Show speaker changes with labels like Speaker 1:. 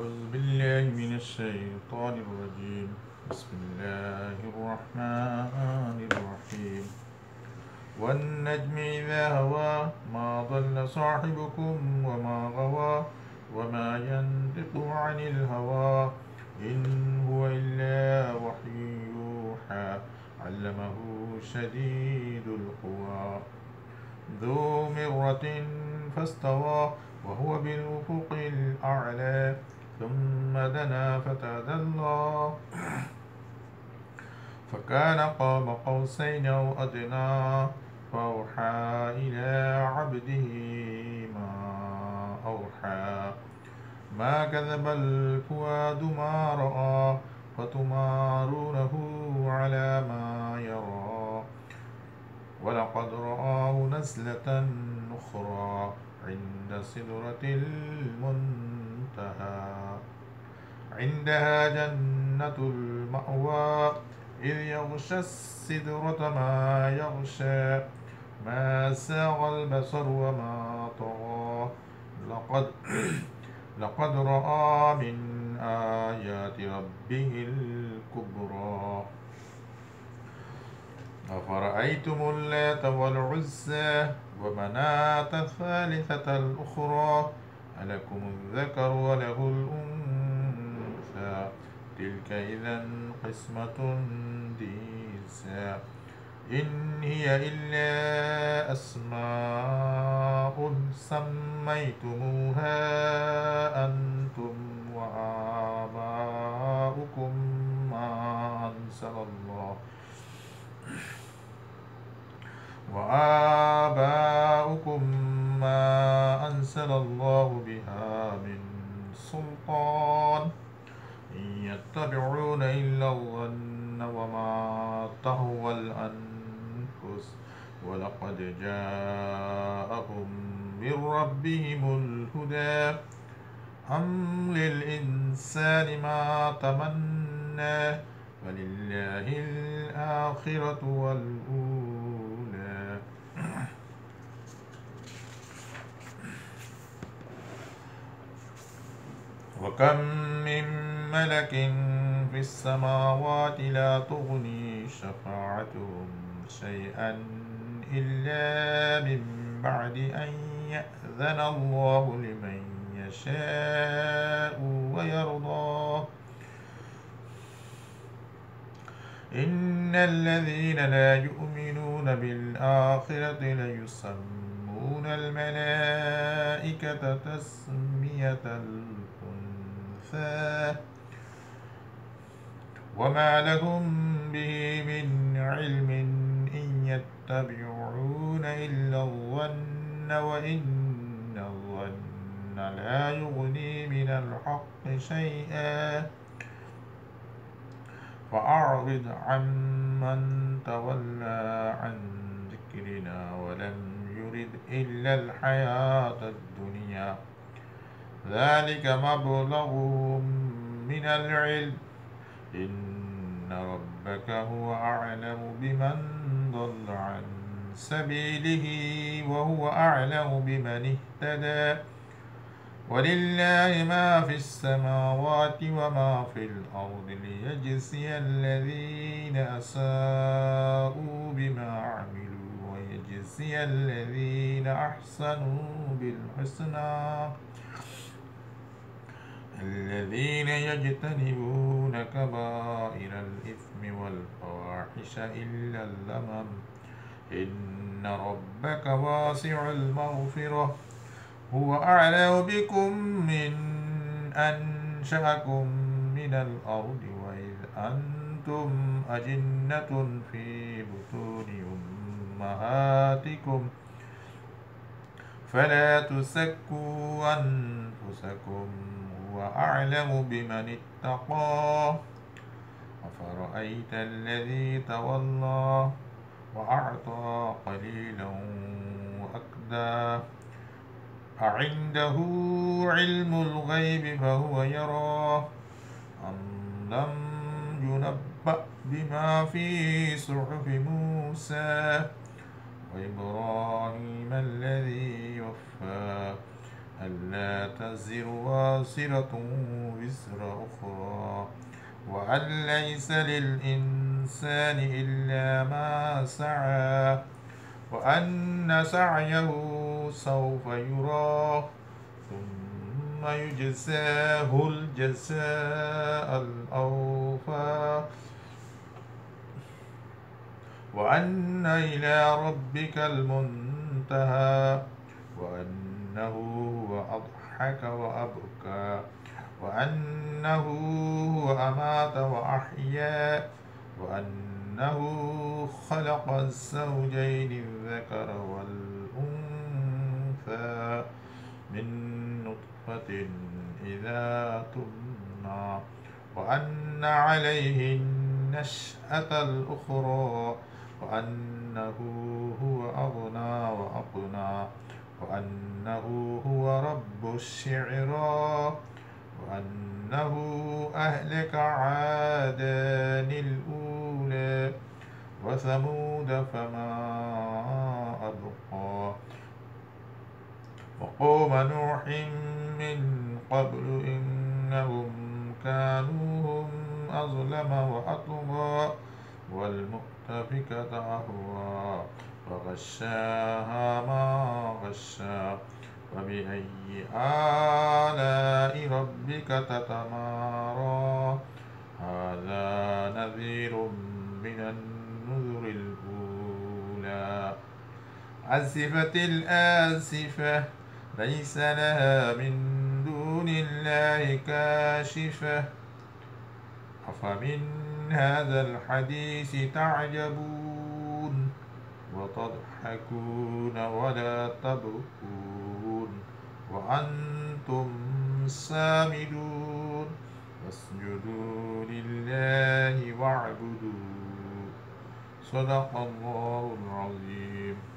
Speaker 1: أعوذ بالله من الشيطان الرجيم. بسم الله الرحمن الرحيم. والنجم إذا هوى ما ضل صاحبكم وما غوى وما ينطق عن الهوى إن هو إلا وحي يوحى علمه شديد القوى ذو مرة فاستوى وهو بالأفق الأعلى ثم دنا فتدلى فكان قاب قوسين أو أدنى فأوحى إلى عبده ما أوحى ما كذب الفؤاد ما رأى فتمارونه على ما يرى ولقد رآه نزلة أخرى عند سدرة المنتهى عندها جنة المأوى إذ يغشى السدرة ما يغشى ما ساغ البصر وما طغى لقد رأى من آيات ربه الكبرى أفرأيتم اللات والعزى ومناة الثالثة الأخرى ألكم الذكر وله الأنثى تلك إذا قسمة ضيزى إن هي إلا أسماء سميتموها أنتم وآباؤكم ما أنزل الله بها من سلطان إن يتبعون إلا الظن وما تهوى الأنفس ولقد جاءهم من ربهم الهدى أم للإنسان ما تمنى فلله الآخرة والأولى وكم من ملك في السماوات لا تغني شفاعتهم شيئا إلا من بعد أن يأذن الله لمن يشاء ويرضى إن الذين لا يؤمنون بالآخرة ليسمون الملائكة تسمية الأنثى وما لهم به من علم إن يتبعون إلا الظن وإن الظن لا يغني من الحق شيئا فأعرض عمن تولى عن ذكرنا ولم يرد إلا الحياة الدنيا ذلك مبلغهم من العلم إن ربك هو أعلم بمن ضل عن سبيله وهو أعلم بمن اهتدى ولله ما في السماوات وما في الأرض ليجزي الذين أساءوا بما عملوا ويجزي الذين أحسنوا بالحسنى الذين يجتنبون كبائر الإثم والفواحش إلا اللمم إن ربك واسع المغفرة هو أعلم بكم من أنشأكم من الأرض وإذ أنتم أجنة في بطون أمهاتكم فلا تزكوا أنفسكم هو أعلم بمن اتقى أفرأيت الذي تولى وأعطى قليلا وأكدى أعنده علم الغيب فهو يرى أم لم ينبأ بما في صحف موسى وإبراهيم الذي وفى ألا تزر وازرة وزر أخرى وأن ليس للإنسان إلا ما سعى وأن سعيه سوف يرى ثم يجزاه الجزاء الأوفى وأن إلى ربك المنتهى وأنه هو أضحك وأبكى وأنه هو أمات وأحيا وأنه خلق الزوجين الذكر والأنثى من نطفة إذا تمنى وأن عليه النشأة الأخرى وأنه هو أغنى وأقنى وأنه هو رب الشعرى وأنه أهلك عادا الأولى وثمود فما أبقى وقوم نوح من قبل إنهم كانوا هم أظلم وأطغى والمؤتفكة أهوى فغشاها ما غشى فبأي آلاء ربك تتمارى هذا نذير من النذر الأولى عزفت الآزفة ليس لها من دون الله كاشفة أفمن هذا الحديث تعجبون وتضحكون ولا تبكون وأنتم سامدون فاسجدوا لله واعبدوا صدق الله العظيم